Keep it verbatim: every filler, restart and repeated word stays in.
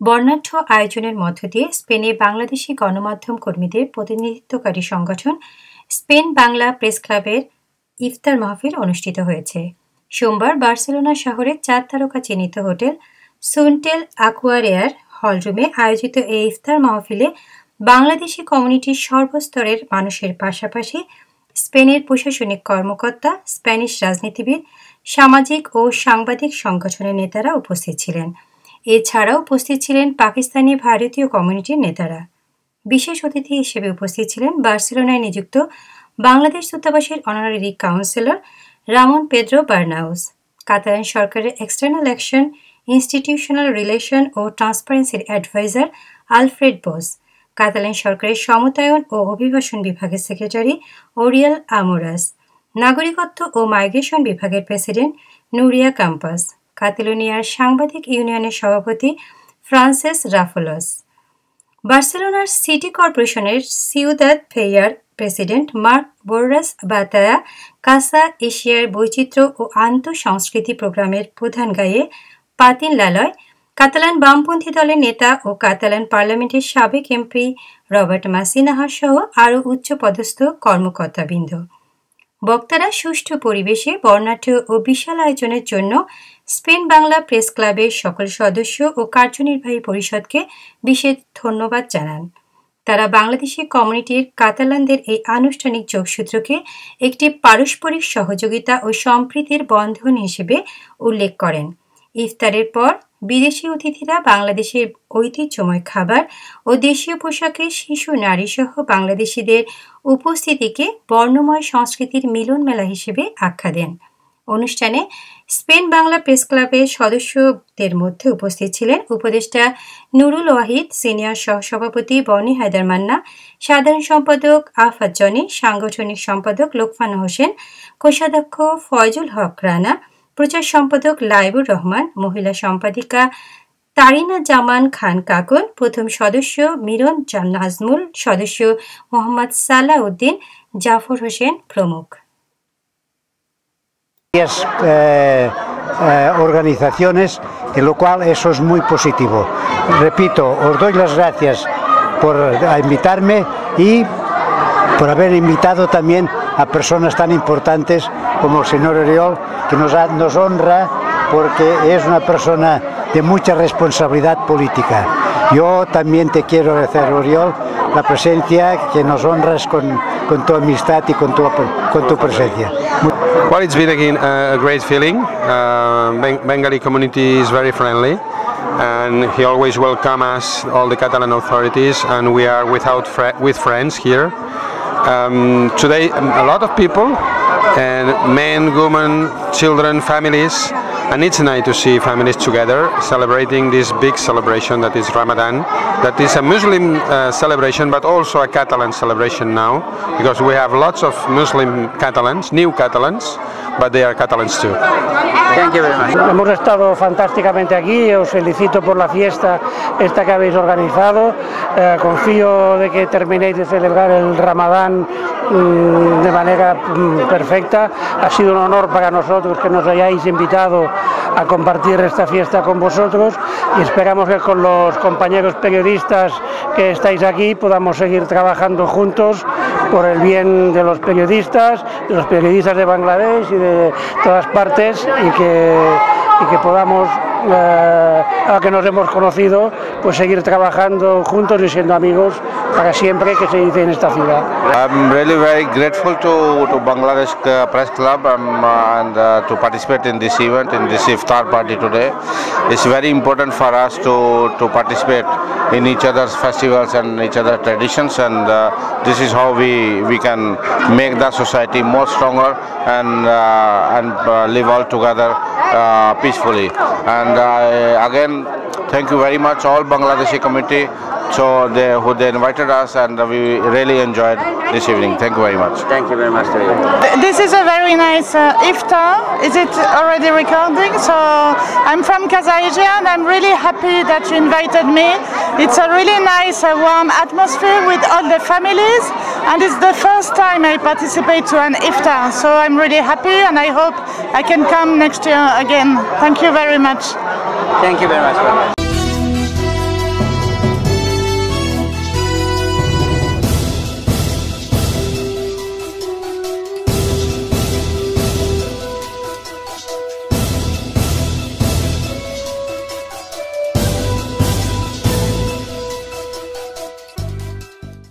বর্ণাঢ্য আয়োজনের মধ্য দিয়ে স্পেনে বাংলাদেশি গণমাধ্যম কর্মীদের প্রতিনিধিত্বকারী সংগঠন স্পেন বাংলা প্রেস ক্লাবের ইফতার মাহফিল অনুষ্ঠিত হয়েছে। সোমবার বার্সেলোনা শহরের চার তারকা চিহ্নিত হোটেল সুনটেল আকুয়ারিয়ার হলরুমে আয়োজিত এই ইফতার মাহফিলে বাংলাদেশি কমিউনিটির সর্বস্তরের মানুষের পাশাপাশি স্পেনের প্রশাসনিক কর্মকর্তা, স্প্যানিশ রাজনীতিবিদ, সামাজিক ও সাংবাদিক সংগঠনের নেতারা উপস্থিত ছিলেন। এছাড়াও উপস্থিত ছিলেন পাকিস্তানি ভারতীয় কমিউনিটির নেতারা। বিশেষ অতিথি হিসেবে উপস্থিত ছিলেন বার্সেলোনায় নিযুক্ত বাংলাদেশ দূতাবাসের honorary councillor Ramon Pedro Bernaus, Catalan সরকারের এক্সটার্নাল অ্যাকশন, ইনস্টিটিউশনাল রিলেশন ও ট্রান্সপারেন্সির অ্যাডভাইজার আলফ্রেড বোস, কাতালান সরকারের সমতায়ন ও অভিবাসন বিভাগের সেক্রেটারি ওরিয়াল আমোরাস, নাগরিকত্ব ও মাইগ্রেশন বিভাগের প্রেসিডেন্ট নুরিয়া কাম্পাস, কাতালোনিয়ার সাংবাদিক ইউনিয়নের সভাপতি ফ্রান্সেস রাফোলস, বার্সেলোনার সিটি কর্পোরেশনের Ciudad fair president Marc Borras Batalla, Casa এশিয়ার বৈচিত্র্য ও আন্তঃসংস্কৃতি প্রোগ্রামের প্রধান গায়ে পাতিন লালয়, কাতালান বামপন্থী দলের নেতা ও কাতালান পার্লামেন্টের সাবেক এমপি রবার্ট মাসিনাহা সহ আরও উচ্চপদস্থ কর্মকর্তাবৃন্দ। বক্তারা সুষ্ঠু পরিবেশে বর্ণাঢ্য ও বিশাল আয়োজনের জন্য স্পেন বাংলা প্রেস ক্লাবের সকল সদস্য ও কার্যনির্বাহী পরিষদকে বিশেষ ধন্যবাদ জানান। তারা বাংলাদেশি কমিউনিটির কাতালানদের এই আনুষ্ঠানিক যোগসূত্রকে একটি পারস্পরিক সহযোগিতা ও সম্প্রীতির বন্ধন হিসেবে উল্লেখ করেন। ইফতারের পর বিদেশি অতিথিরা বাংলাদেশের ঐতিহ্যময় খাবার ও দেশীয় পোশাকে শিশু, নারীসহ বাংলাদেশিদের উপস্থিতিকে বর্ণময় সংস্কৃতির মিলন মেলা হিসেবে আখ্যা দেন। অনুষ্ঠানে স্পেন বাংলা প্রেস ক্লাবের সদস্যদের মধ্যে উপস্থিত ছিলেন উপদেষ্টা নুরুল ওয়াহিদ, সিনিয়র সহসভাপতি বনি হায়দার মান্না, সাধারণ সম্পাদক আফাত জনি, সাংগঠনিক সম্পাদক লোকমান হোসেন, কোষাধ্যক্ষ ফয়জুল হক রানা, প্রচার সম্পাদক লাইবুর রহমান, মহিলা সম্পাদিকা তারিনা জামান খান কাকুন, প্রথম সদস্য মিরন নাজমুল, সদস্য মোহাম্মদ সালাহ উদ্দিন, জাফর হোসেন প্রমুখ। Eh, eh, organizaciones, en lo cual eso es muy positivo. Repito, os doy las gracias por invitarme y por haber invitado también a personas tan importantes como el señor Oriol, que nos, ha, nos honra porque es una persona de mucha responsabilidad política. Yo también te quiero agradecer, Oriol, la presencia, que nos honras con, con tu amistad y con tu, con tu presencia. Well, it's been again a great feeling. Uh, Beng Bengali community is very friendly, and he always welcomes us, all the Catalan authorities, and we are without fr with friends here. Um, today, a lot of people, and men, women, children, families, and it's nice to see families together celebrating this big celebration that is Ramadan, that is a Muslim uh, celebration but also a Catalan celebration now, because we have lots of Muslim Catalans, new Catalans, but they are Catalans too. Thank you very much. Hemos estado fantásticamente aquí, os felicito por la fiesta esta que habéis organizado, eh, confío de que terminéis de celebrar el Ramadán mmm, de manera mmm, perfecta. Ha sido un honor para nosotros que nos hayáis invitado a compartir esta fiesta con vosotros y esperamos que con los compañeros periodistas que estáis aquí podamos seguir trabajando juntos por el bien de los periodistas, de los periodistas de Bangladesh y de todas partes, y que, y que podamos, eh, a que nos hemos conocido, pues seguir trabajando juntos y siendo amigos para siempre, que se dice en esta ciudad. I'm really very grateful to, to Bangladesh Press Club um, and uh, to participate in this event, in this iftar party today. It's very important for us to, to participate in each other's festivals and each other's traditions, and uh, this is how we, we can make the society more stronger and, uh, and uh, live all together uh, peacefully. And uh, again, thank you very much all Bangladeshi community so they, who they invited us, and we really enjoyed this evening. Thank you very much. Thank you very much to you. This is a very nice uh, iftar. Is it already recording? So I'm from Casa Asia and I'm really happy that you invited me. It's a really nice uh, warm atmosphere with all the families, and it's the first time I participate to an iftar, so I'm really happy and I hope I can come next year again. Thank you very much. Thank you very much.